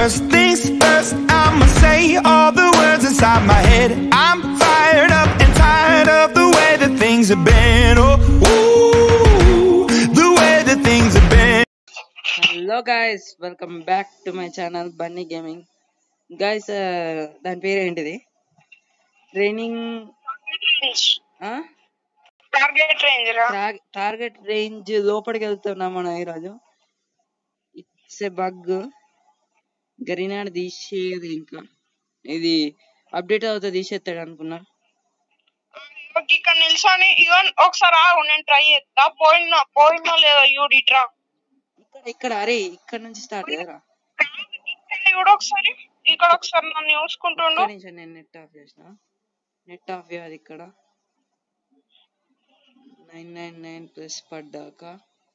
First things first, I'ma say all the words inside my head. I'm fired up and tired of the way that things have been. Oh, ooh, the way that things have been. Hello guys, welcome back to my channel Bunny Gaming. Guys, దాని పేరు ఏంటిది? Training target range లోపలికి వెళ్తున్నాం మనం ఈరోజు. It's a bug. గరీనాడు తీసేది, ఇంకా ఇది అప్డేట్ అవుతుంది, తీసేస్తాడు అనుకున్నా. ఇక్కడ నిల్చొని ఈవెన్ ఒకసారి ఆగు, నేను ట్రై చేస్తా. పోయినా లేదా యూడిట్రా ఇక్కడ అరే ఇక్కడ నుంచి స్టార్ట్ కదా. కూడా ఒకసారి ఇక్కడ ఒకసారి నన్ను చూసుకుంటుండు. నేను నెట్ ఆఫ్ చేసిన. నెట్ ఆఫ్ చేయాలి. ఇక్కడ 999 ప్లస్ పడ్డాక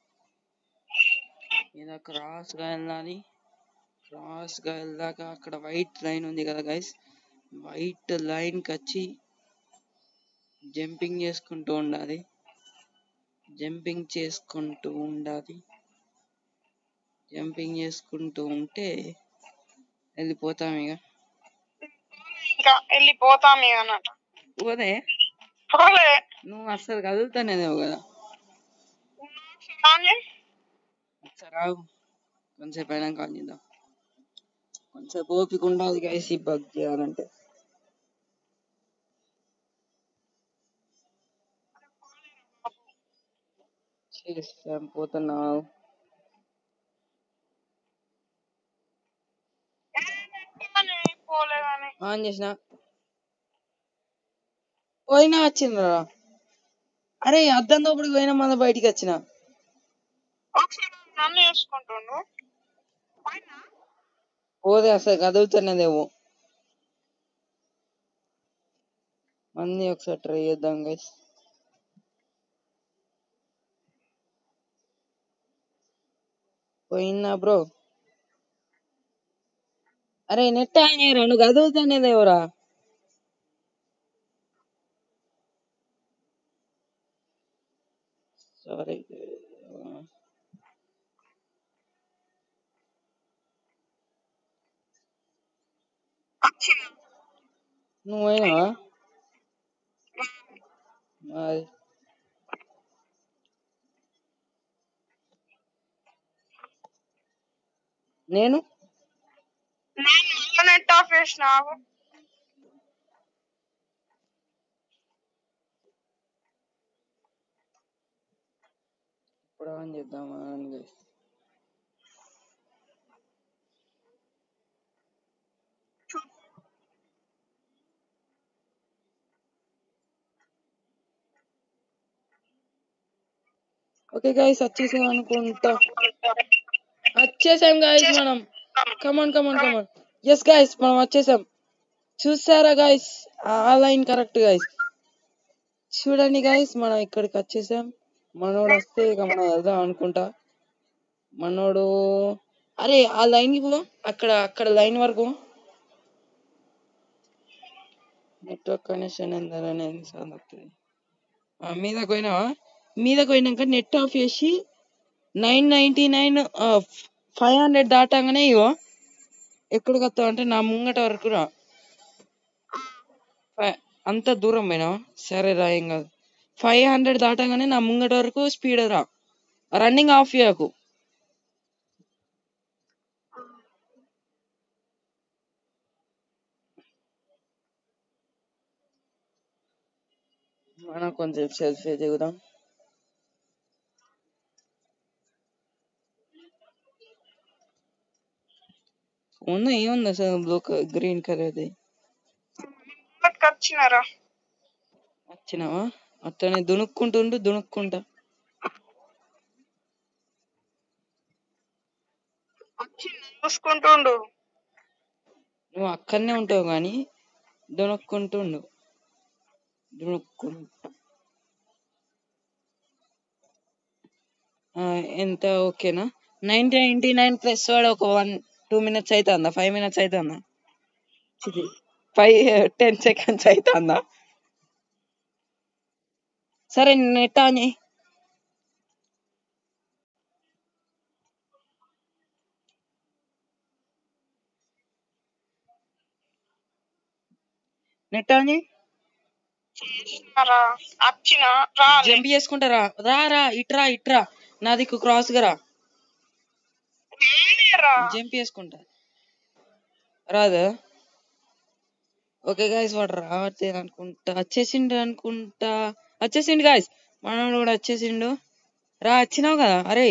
ఇలా క్రాస్గా వెళ్ళాలి. క్రాస్గా వెళ్ళాక అక్కడ వైట్ లైన్ ఉంది కదా గైస్, వైట్ లైన్కి వచ్చి జంపింగ్ చేసుకుంటూ ఉండాలి. జంపింగ్ చేసుకుంటూ ఉంటే వెళ్ళిపోతాం. ఇంకా వెళ్ళిపోతాం అన్నట్టు. పోదే నువ్వు అస్సలు కదులుతానేదేమో కదా. ఒకసారి రావు, కొంచెంసేపు అయినా కాల్ చేద్దాం. కొంచెంసేపు ఓపిక ఉండాలి గైస్ ఈ బగ్ చేయాలంటే. చేస్తాం, పోతున్నావు. ఆన్ చేసిన, పోయినా వచ్చిండ్రా. అరే అద్దం లోపలికి పోయినా మళ్ళీ బయటికి వచ్చిన. పోదే అసలు కదులుతున్నదేమో. అన్నీ ఒకసారి ట్రై చేద్దాం గైస్. పోయినా బ్రో. అరే నెట్ ఆన్ చేయరా, నువ్వు కదులుతానేదేవరా. సారీ. నువ్వైనా మరి నేను నెట్ ఆఫ్ చేసిన. ఇప్పుడు ఆన్ చేద్దామా గైస్. ఓకే గైస్, వచ్చేసాం అనుకుంటా. వచ్చేసాం గైస్ మనం. కమాన్. ఎస్ గైస్, మనం వచ్చేసాం. చూసారా గైస్, ఆ లైన్ కరెక్ట్ గైస్. చూడండి గైస్, మనం ఇక్కడికి వచ్చేసాం. మనోడు వస్తే ఇక మనం వెళ్దాం అనుకుంటా. మనోడు అరే ఆ లైన్కి పో, అక్కడ లైన్ వరకు. నెట్వర్క్ కనెక్షన్ ఎందరనేది సాగుతుంది. మీదకి పోయినాక నెట్ ఆఫ్ చేసి 999 500 దాటాగానే ఇగో ఎక్కడికి వస్తావు అంటే నా ముంగట వరకు రా. అంత దూరం పోయినా సరే రా, ఏం కాదు. 500 దాటగానే నా ముంగట వరకు స్పీడ్ రా. రన్నింగ్ ఆఫ్ చేయకు. మనం కొంచెం సెల్ఫీ దిగుదాం. ఏముంది అసలు బ్లూ గ్రీన్ కలర్ది. వచ్చినావా? అట్లనే దునుక్కుంటా. చూసుకుంటుండు. నువ్వు అక్కడనే ఉంటావు కానీ దునుక్కుంటుండు. ఎంత ఓకేనా? 999 ప్లస్ వాడు ఒక 1-2 minutes అవుతుందా? 5 minutes అవుతుందా? 5-10 seconds అవుతుందా? సరే నెట్ ఆన్ చేయి. నెట్ ఆన్ చేయి. చేసినారా వచ్చిన రాలే జంప్ చేసుకుంటా రా రా రా ఇట్రా ఇట్రా నా దిక్కు క్రాస్ గా రా. నేనేరా జంప్ చేసుకుంటా రాదు. ఓకే గాయస్ వాడు రావట్లేదు అనుకుంటా. వచ్చేసిండు గాయస్. మనోడు కూడా వచ్చేసిండు. రా వచ్చినావు కదా. అరే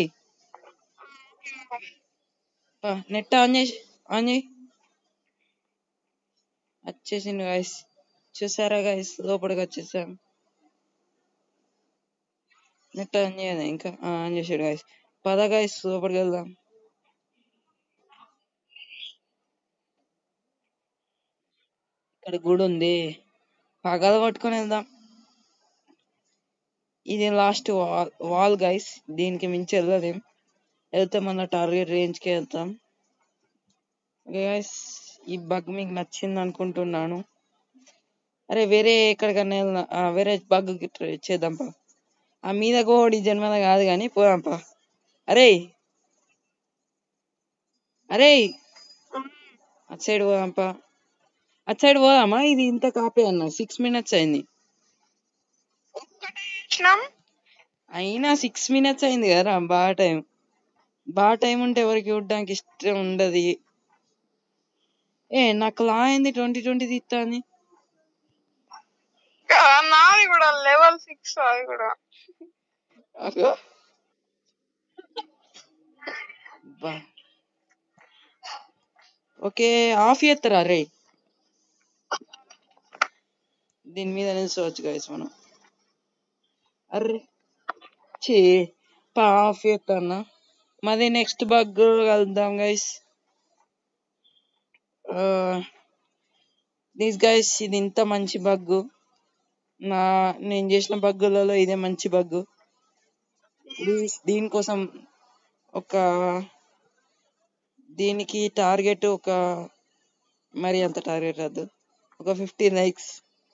నెట్ ఆన్ చేయి. వచ్చేసిండు గాయస్. చూసారా గాయస్ లోపలికి వచ్చేసాం. నెట్ ఆన్ చేయదా ఇంకా ఆన్ చేసాడు గాయస్. పద గాయస్ లోపలికి వెళ్దాం. ఇక్కడ గుడి ఉంది. పగల కొట్టుకొని వెళ్దాం. ఇది లాస్ట్ వాల్ గైస్. దీనికి మించి వెళ్ళలేం. వెళ్తే మన టార్గెట్ రేంజ్ కి వెళ్తాం. ఓకే గైస్ ఈ బగ్ మీకు నచ్చింది అనుకుంటున్నాను. అరే వేరే ఎక్కడికన్నా వెళ్దాం. వేరే బగ్ చేద్దాంపా. ఆ మీద కోడి జన్మల కాదు కానీ పోదాంపా. అరే అరే అటు సైడ్ పోదాంపా. అటు సైడ్ పోదామా. ఇది ఇంత కాపే అన్న 6 minutes అయింది. ఒక్కటే చేసినాం అయినా 6 minutes అయింది కదా బాగా టైం ఉంటే ఎవరికి చూడడానికి ఇష్టం ఉండదు. నాకు లా అయింది 2020 తీస్తా అని. నాది కూడా లెవెల్ 6 అది కూడా ఓకే ఆఫ్ చేస్తారా రే. దీని మీద నిల్చోవచ్చు గైస్ మనం. అర్రే ఆఫ్ చేస్తానా. మాది నెక్స్ట్ బగ్ కలుద్దాం గైస్. దిస్ గైస్ ఇది ఇంత మంచి బగ్. నేను చేసిన బగ్గులలో ఇదే మంచి బగ్. దీనికోసం దీనికి టార్గెట్ మరి అంత టార్గెట్ రాదు. ఒక 50 likes.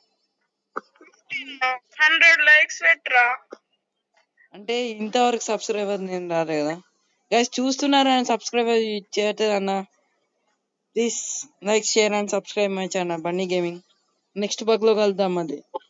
100 likes పెట్టరా. అంటే ఇంతవరకు సబ్స్క్రైబర్ నేను రాలే కదా గైస్. చూస్తున్నారా సబ్స్క్రైబర్ చేయట్లేదు అన్న. Please like share and subscribe my channel Bunny gaming. Next బగ్ లో కలుద్దాం అది.